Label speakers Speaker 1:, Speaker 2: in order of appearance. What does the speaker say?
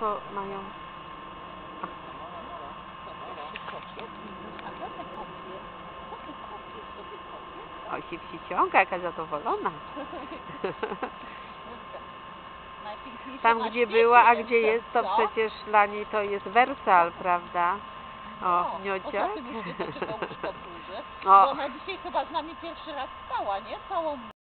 Speaker 1: co mają? O, się wsiąka, jaka zadowolona. Tam, gdzie była, a gdzie jest, to przecież dla niej to jest Wersal, prawda? O, Niocia.
Speaker 2: Bo ona dzisiaj chyba z nami pierwszy raz spała, nie? Całą